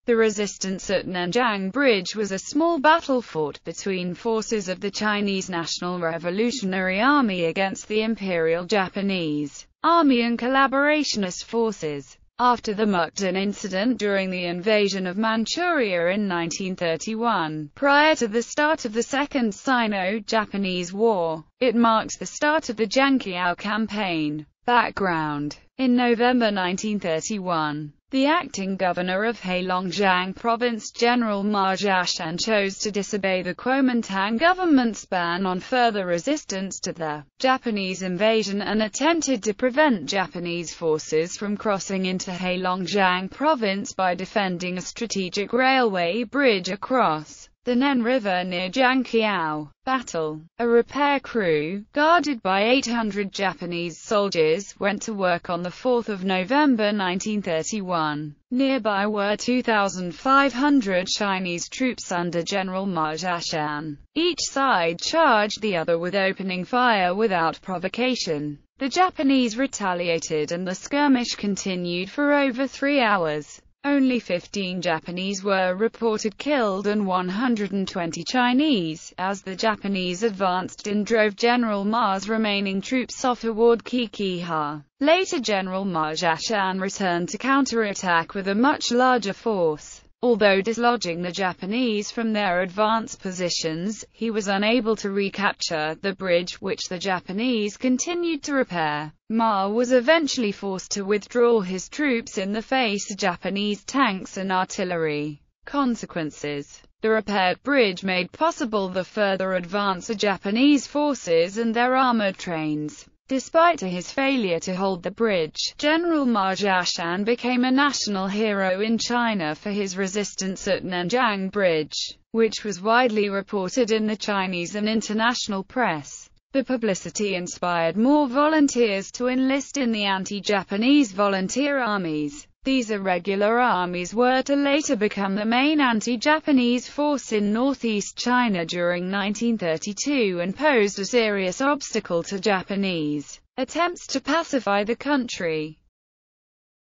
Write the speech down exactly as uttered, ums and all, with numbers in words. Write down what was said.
The resistance at Nanjang Bridge was a small battle fought between forces of the Chinese National Revolutionary Army against the Imperial Japanese Army and collaborationist forces. After the Mukden incident during the invasion of Manchuria in nineteen thirty-one, prior to the start of the Second Sino-Japanese War, it marked the start of the Jianqiao Campaign. Background: in November nineteen thirty-one, the acting governor of Heilongjiang Province, General Ma Jiashan, chose to disobey the Kuomintang government's ban on further resistance to the Japanese invasion and attempted to prevent Japanese forces from crossing into Heilongjiang Province by defending a strategic railway bridge across the Nen River near Jianqiao. Battle. A repair crew, guarded by eight hundred Japanese soldiers, went to work on the fourth of November nineteen thirty-one. Nearby were two thousand five hundred Chinese troops under General Ma Jiashan. Each side charged the other with opening fire without provocation. The Japanese retaliated and the skirmish continued for over three hours. Only fifteen Japanese were reported killed and one hundred twenty Chinese, as the Japanese advanced and drove General Ma's remaining troops off toward Qiqihar. Later General Ma Jiashan returned to counterattack with a much larger force. Although dislodging the Japanese from their advanced positions, he was unable to recapture the bridge, which the Japanese continued to repair. Ma was eventually forced to withdraw his troops in the face of Japanese tanks and artillery. Consequences: the repaired bridge made possible the further advance of Japanese forces and their armored trains. Despite his failure to hold the bridge, General Ma Jiashan became a national hero in China for his resistance at Nanjang Bridge, which was widely reported in the Chinese and international press. The publicity inspired more volunteers to enlist in the anti-Japanese volunteer armies. These irregular armies were to later become the main anti-Japanese force in northeast China during nineteen thirty-two and posed a serious obstacle to Japanese attempts to pacify the country.